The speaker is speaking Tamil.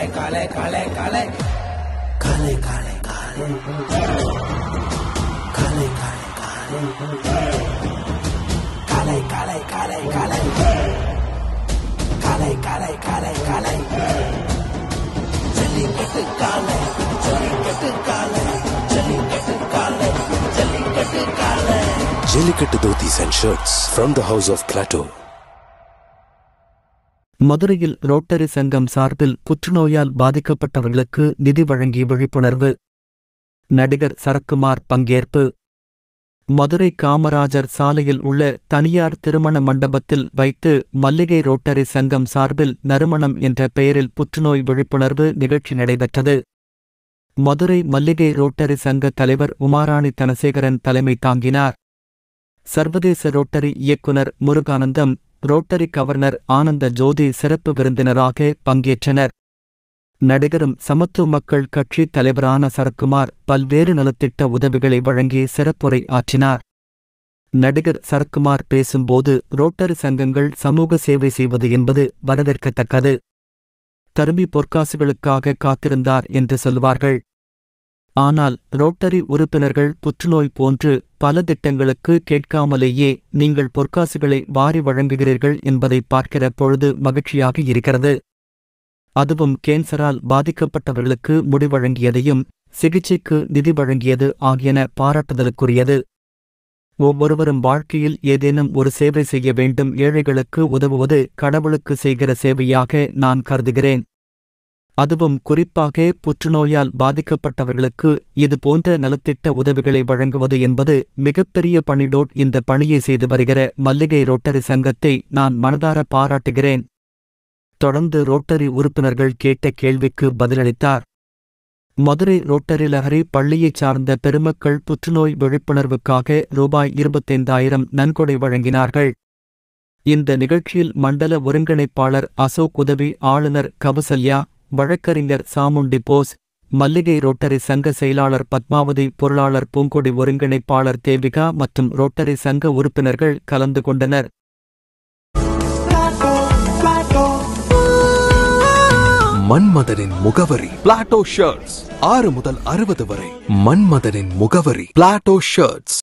Jellikattu dhotis and shirts from the house of Plateau. மதுரையில் ரோட்டரி சங்கம் சார்பில் புற்றுநோயால் பாதிக்கப்பட்டவர்களுக்கு நிதி வழங்கி விழிப்புணர்வு. நடிகர் சரத்குமார் பங்கேற்பு. மதுரை காமராஜர் சாலையில் உள்ள தனியார் திருமண மண்டபத்தில் வைத்து மல்லிகை ரோட்டரி சங்கம் சார்பில் நறுமணம் என்ற பெயரில் புற்றுநோய் விழிப்புணர்வு நிகழ்ச்சி நடைபெற்றது. மதுரை மல்லிகை ரோட்டரி சங்க தலைவர் உமாராணி தனசேகரன் தலைமை தாங்கினார். சர்வதேச ரோட்டரி இயக்குனர் முருகானந்தம், ரோட்டரி கவர்னர் ஆனந்த ஜோதி சிறப்பு விருந்தினராக பங்கேற்றனர். நடிகரும் சமத்துவ மக்கள் கட்சி தலைவரான சரத்குமார் பல்வேறு நலத்திட்ட உதவிகளை வழங்கி சிறப்புரை ஆற்றினார். நடிகர் சரத்குமார் பேசும்போது, ரோட்டரி சங்கங்கள் சமூக சேவை செய்வது என்பது வரவேற்கத்தக்கது. தருமி பொற்காசுகளுக்காக காத்திருந்தார் என்று சொல்வார்கள். ஆனால் ரோட்டரி உறுப்பினர்கள் புற்றுநோய் போன்று பல திட்டங்களுக்கு கேட்காமலேயே நீங்கள் பொற்காசுகளை வாரி வழங்குகிறீர்கள் என்பதை பார்க்கிற பொழுது மகிழ்ச்சியாக இருக்கிறது. அதுவும் கேன்சரால் பாதிக்கப்பட்டவர்களுக்கு முடி வழங்கியதையும் சிகிச்சைக்கு நிதி வழங்கியது ஆகியன பாராட்டுதலுக்குரியது. ஒவ்வொருவரும் வாழ்க்கையில் ஏதேனும் ஒரு சேவை செய்ய வேண்டும். ஏழைகளுக்கு உதவுவது கடவுளுக்கு செய்கிற சேவையாக நான் கருதுகிறேன். அதுவும் குறிப்பாக புற்றுநோயால் பாதிக்கப்பட்டவர்களுக்கு இது போன்ற நலத்திட்ட உதவிகளை வழங்குவது என்பது மிகப்பெரிய பணிடோட். இந்த பணியை செய்து வருகிற மல்லிகை ரோட்டரி சங்கத்தை நான் மனதார பாராட்டுகிறேன். தொடர்ந்து ரோட்டரி உறுப்பினர்கள் கேட்ட கேள்விக்கு பதிலளித்தார். மதுரை ரோட்டரி லஹரி பள்ளியைச் சார்ந்த பெருமக்கள் புற்றுநோய் விழிப்புணர்வுக்காக ரூபாய் 25,000 நன்கொடை வழங்கினார்கள். இந்த நிகழ்ச்சியில் மண்டல ஒருங்கிணைப்பாளர் அசோக், உதவி ஆளுநர் கவுசல்யா, வழக்கறிஞர் சாமுண்டி போஸ், மல்லிகை ரோட்டரி சங்க செயலாளர் பத்மாவதி, பொருளாளர் பூங்கொடி, ஒருங்கிணைப்பாளர் தேவிகா மற்றும் ரோட்டரி சங்க உறுப்பினர்கள் கலந்து கொண்டனர். மன்மதனின் முகவரி பிளாட்டோ ஷர்ட்ஸ். 6 முதல் 60 வரை மன்மதனின் முகவரி பிளாட்டோ ஷர்ட்ஸ்.